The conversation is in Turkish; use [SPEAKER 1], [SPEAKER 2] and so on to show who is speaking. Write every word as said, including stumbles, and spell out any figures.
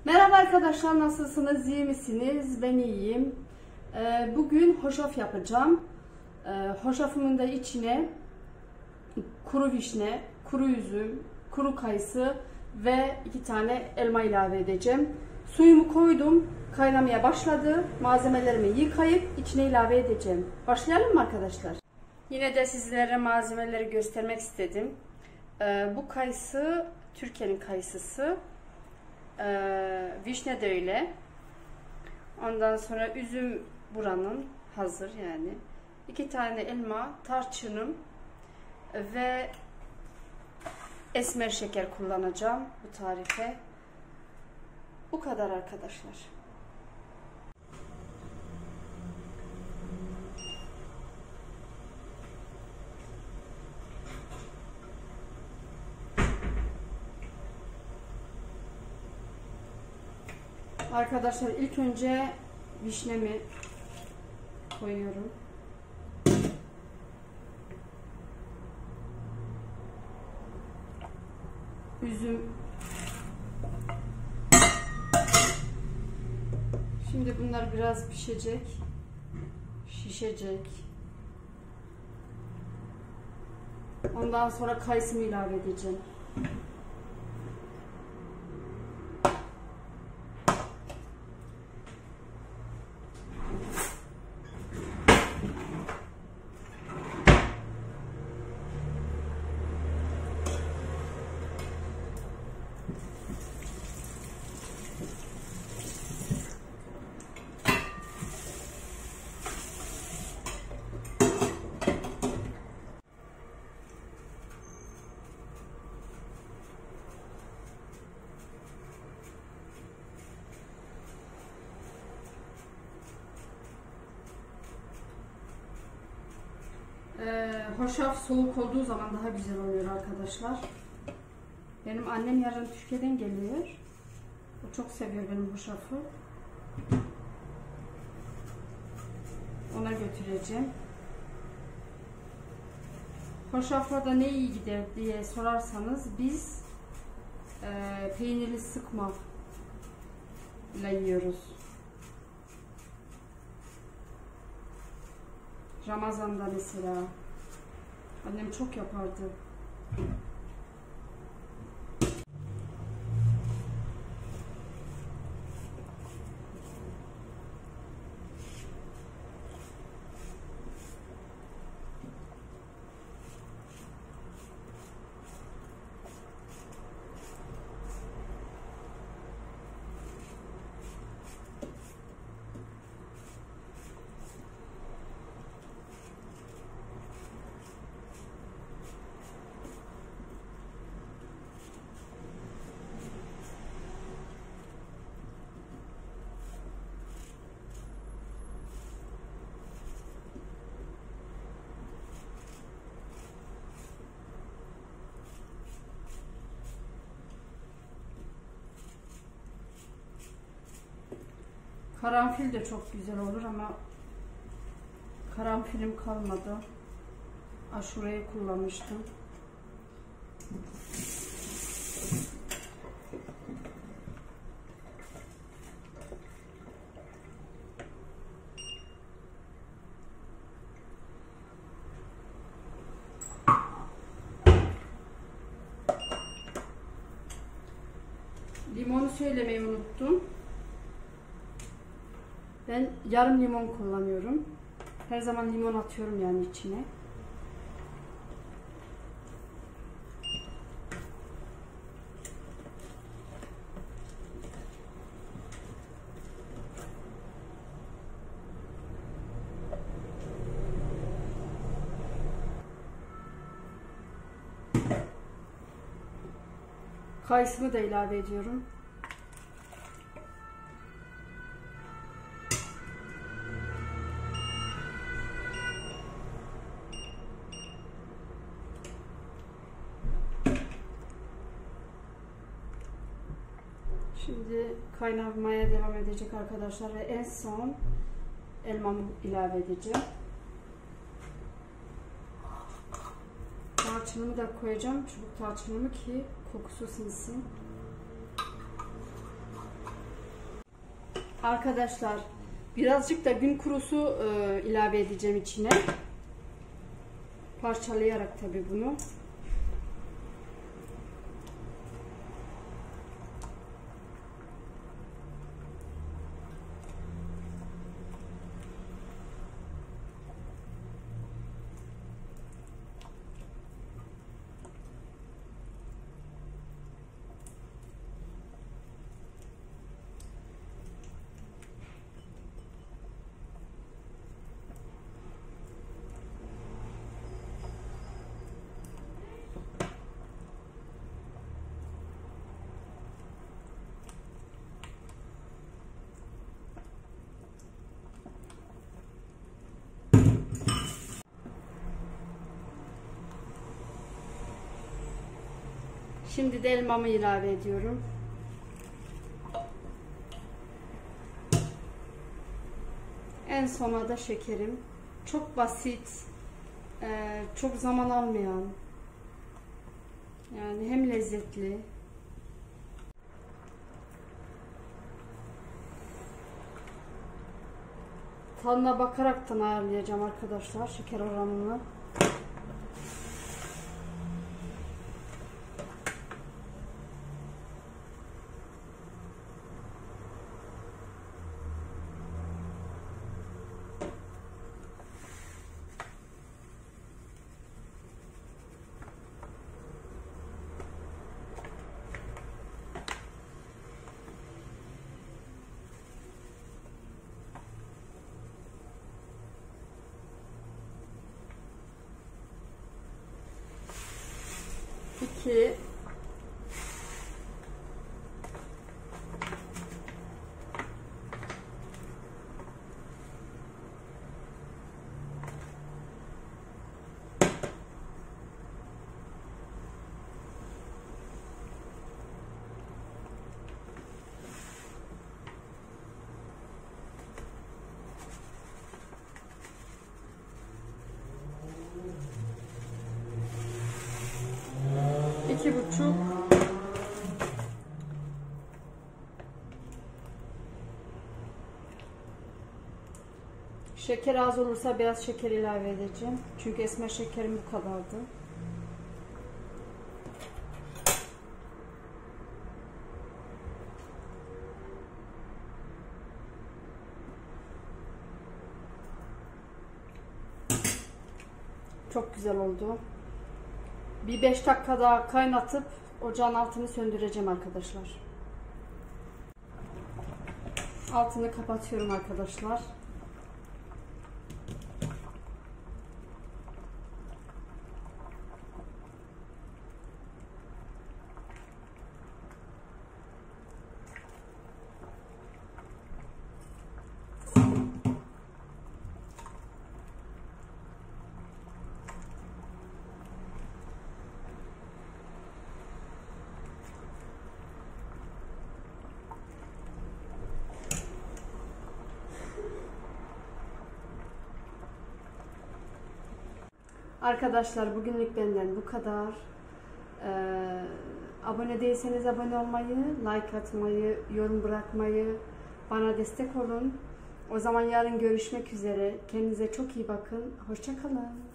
[SPEAKER 1] Merhaba arkadaşlar, nasılsınız? İyi misiniz? Ben iyiyim. Bugün hoşaf yapacağım. Hoşafımın da içine kuru vişne, kuru üzüm, kuru kayısı ve iki tane elma ilave edeceğim. Suyumu koydum, kaynamaya başladı. Malzemelerimi yıkayıp içine ilave edeceğim. Başlayalım mı arkadaşlar? Yine de sizlere malzemeleri göstermek istedim. Bu kayısı Türkiye'nin kayısısı. Ee, vişne de öyle. Ondan sonra üzüm buranın hazır yani. İki tane elma, tarçınım ve esmer şeker kullanacağım bu tarife. Bu kadar arkadaşlar. Arkadaşlar ilk önce vişnemi koyuyorum. Üzüm. Şimdi bunlar biraz pişecek. Şişecek. Ondan sonra kayısımı ilave edeceğim. Ee, hoşaf soğuk olduğu zaman daha güzel oluyor arkadaşlar. Benim annem yarın Türkiye'den geliyor. O çok seviyor benim hoşafı. Ona götüreceğim. Hoşafla da ne iyi gider diye sorarsanız biz e, peynirli sıkma ile yiyoruz. Ramazan'da mesela annem çok yapardı. Karanfil de çok güzel olur ama karanfilim kalmadı. Aşureyi kullanmıştım. Limonu söylemeyi unuttum. Ben yarım limon kullanıyorum. Her zaman limon atıyorum yani içine. Kayısını da ilave ediyorum. Şimdi kaynamaya devam edecek arkadaşlar ve en son elmamı ilave edeceğim. Tarçınımı da koyacağım. Çubuk tarçınımı ki kokusu sinsin. Arkadaşlar birazcık da gün kurusu e, ilave edeceğim içine. Parçalayarak tabii bunu. Şimdi de elmamı ilave ediyorum. En sona da şekerim. Çok basit, çok zaman almayan, yani hem lezzetli. Tadına bakaraktan ayarlayacağım arkadaşlar şeker oranını. iki iki buçuk şeker az olursa biraz şeker ilave edeceğim. Çünkü esmer şekerim bu kadardı. Çok güzel oldu. Bir beş dakika daha kaynatıp ocağın altını söndüreceğim arkadaşlar. Altını kapatıyorum arkadaşlar. Arkadaşlar bugünlük benden bu kadar. Ee, abone değilseniz abone olmayı, like atmayı, yorum bırakmayı, bana destek olun. O zaman yarın görüşmek üzere. Kendinize çok iyi bakın. Hoşça kalın.